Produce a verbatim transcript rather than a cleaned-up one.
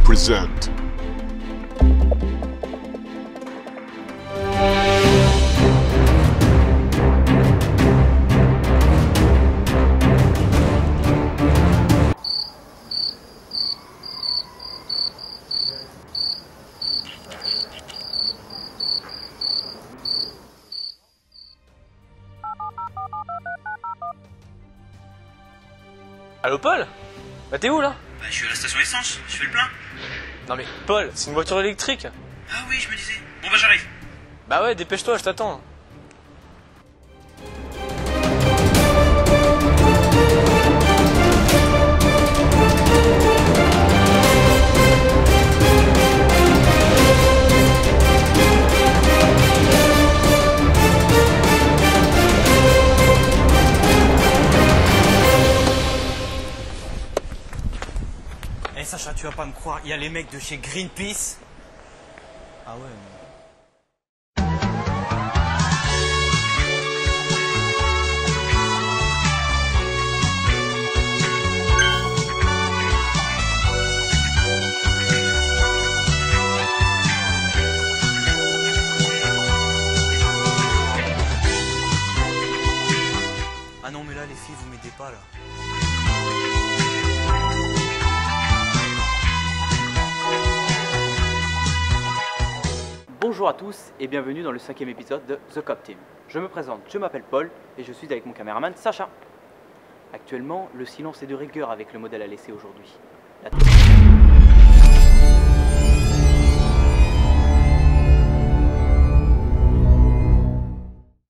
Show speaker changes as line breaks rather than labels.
present.
Allo Paul? Bah t'es où là?
Bah je suis à la station essence, je fais le plein.
Non mais Paul, c'est une voiture électrique.
Ah oui, je me disais. Bon bah j'arrive.
Bah ouais, dépêche-toi, je t'attends.
Eh Sacha, tu vas pas me croire, il y a les mecs de chez Greenpeace. Ah ouais. Mais... Ah non mais là les filles vous m'aidez pas là.
Bonjour à tous et bienvenue dans le cinquième épisode de The Cop Team. Je me présente, je m'appelle Paul et je suis avec mon caméraman Sacha. Actuellement, le silence est de rigueur avec le modèle à laisser aujourd'hui. La...